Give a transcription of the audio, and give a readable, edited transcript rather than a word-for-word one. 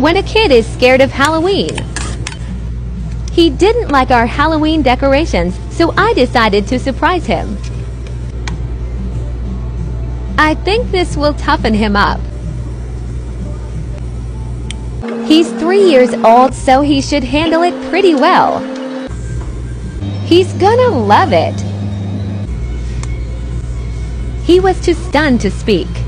when a kid is scared of Halloween. He didn't like our Halloween decorations, so I decided to surprise him. I think this will toughen him up. He's 3 years old, so he should handle it pretty well. He's gonna love it. He was too stunned to speak.